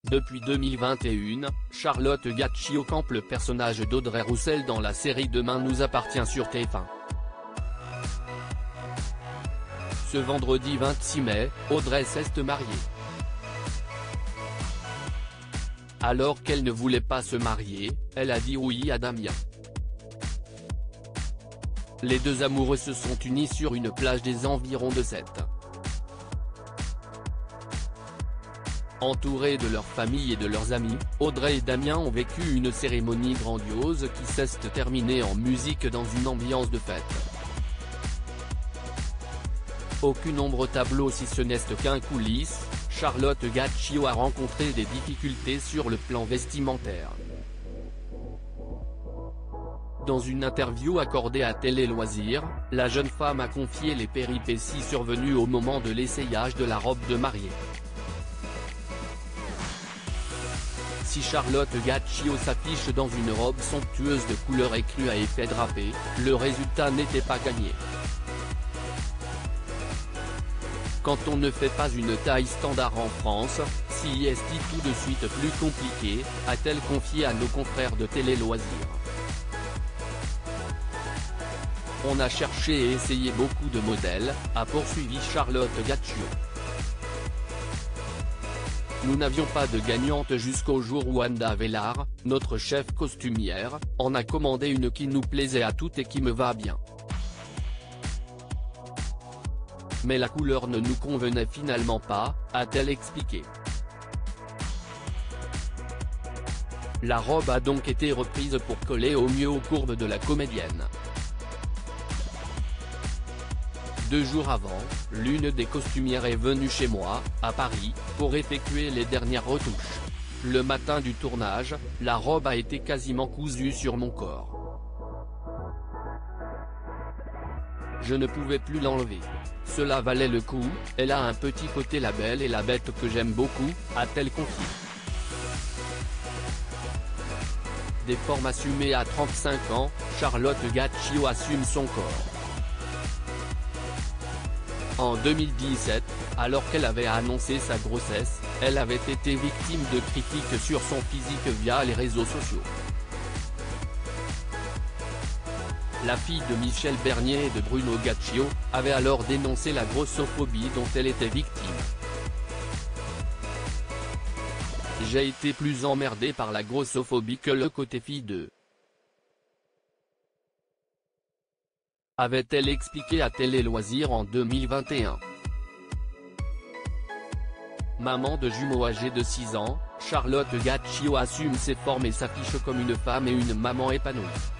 Depuis 2021, Charlotte Gaccio campe le personnage d'Audrey Roussel dans la série Demain nous appartient sur TF1. Ce vendredi 26 mai, Audrey s'est mariée. Alors qu'elle ne voulait pas se marier, elle a dit oui à Damien. Les deux amoureux se sont unis sur une plage des environs de Sète. Entourés de leur famille et de leurs amis, Audrey et Damien ont vécu une cérémonie grandiose qui s'est terminée en musique dans une ambiance de fête. Aucune ombre au tableau si ce n'est qu'un coulisse, Charlotte Gaccio a rencontré des difficultés sur le plan vestimentaire. Dans une interview accordée à Télé Loisirs, la jeune femme a confié les péripéties survenues au moment de l'essayage de la robe de mariée. Si Charlotte Gaccio s'affiche dans une robe somptueuse de couleur écrue à effet drapé, le résultat n'était pas gagné. Quand on ne fait pas une taille standard en France, si est tout de suite plus compliqué, a-t-elle confié à nos confrères de Télé Loisirs. On a cherché et essayé beaucoup de modèles, a poursuivi Charlotte Gaccio. Nous n'avions pas de gagnante jusqu'au jour où Wanda Vellar, notre chef costumière, en a commandé une qui nous plaisait à toutes et qui me va bien. Mais la couleur ne nous convenait finalement pas, a-t-elle expliqué. La robe a donc été reprise pour coller au mieux aux courbes de la comédienne. 2 jours avant, l'une des costumières est venue chez moi, à Paris, pour effectuer les dernières retouches. Le matin du tournage, la robe a été quasiment cousue sur mon corps. Je ne pouvais plus l'enlever. Cela valait le coup, elle a un petit côté La Belle et la Bête que j'aime beaucoup, a-t-elle confié. Des formes assumées à 35 ans, Charlotte Gaccio assume son corps. En 2017, alors qu'elle avait annoncé sa grossesse, elle avait été victime de critiques sur son physique via les réseaux sociaux. La fille de Michel Bernier et de Bruno Gaccio, avait alors dénoncé la grossophobie dont elle était victime. J'ai été plus emmerdée par la grossophobie que le côté fille de. Avait-elle expliqué à Télé Loisirs en 2021. Maman de jumeaux âgés de 6 ans, Charlotte Gaccio assume ses formes et s'affiche comme une femme et une maman épanouie.